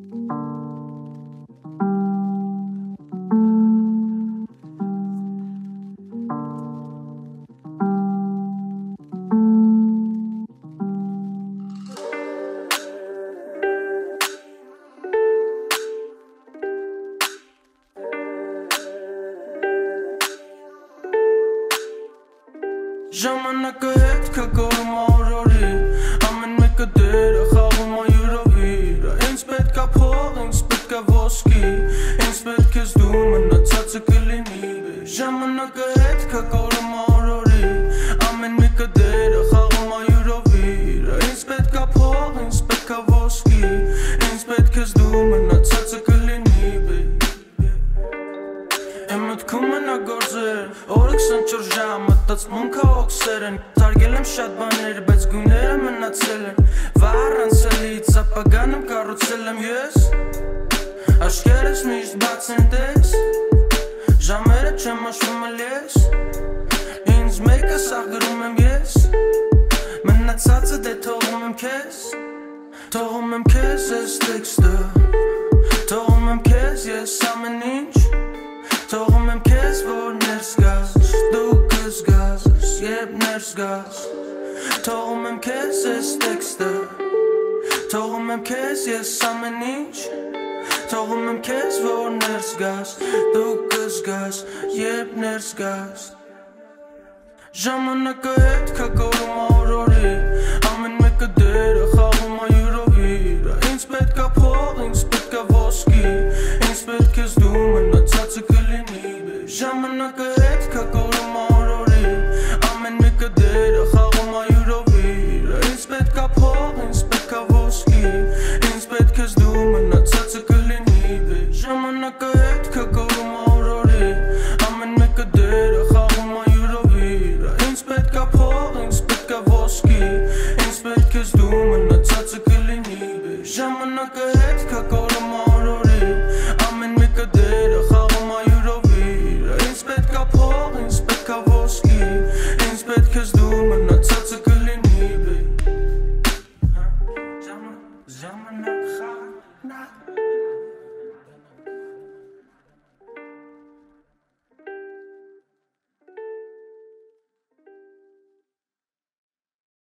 Ժամանակը հետ կա գորում օրորի Ամեն մեկը դեր է խաղում այուրով իրա Ինձ պետք է փող, ինձ պետք է ոսկի Ինձ պետք ես դու մնացածը կլինի Ժամանակը հետ կա գորում օրորի Ամեն մեկը դեր է խաղում այուրով իրա Ինձ պետք է փող, ինձ պետք է ոսկի Ինձ պետք ես դու մնացածը կլինի Եմ մտքում մնա գործեր Օրը 24 ժամ մտած մունքա օքսեր են Թարգել եմ շատ բաներ, բայց գույները մնացել են Վառ անցելից ապագան եմ կառուցել եմ ես Աչքերս միշտ բաց են տես Ժամերը չեմ հաշվում էլ ես Ինձ մեկը սաղ գրում եմ ես Մնացածը դե թողում եմ քեզ Թողում եմ քեզ ես տեքստը Թողում եմ քեզ ես ամեն ինչ Թողում եմ քեզ, որ ներս գաս Դու կզգաս, երբ ներս գաս Թողում եմ քեզ ես տեքստը Թողում եմ քեզ ես ամեն ինչ Թողում եմ քեզ, որ ներս գաս Դու կզգաս, երբ ներս գաս Ժամանակը հետ կա գորում օրորի Ամեն մեկը դեր է խաղում այուրով իրա Ինձ պետք է փող, ինձ պետք է ոսկի Ինձ պետք ես դու մնացածը կլինի Ժամանակը հետ կա գորում օրորի Ամեն մեկը դեր է խաղում այուրով իրա Ինձ պետք է փող, ինձ պետք է ոսկի Ինձ պետք ես դու մնացածը կլինի Ժամանակը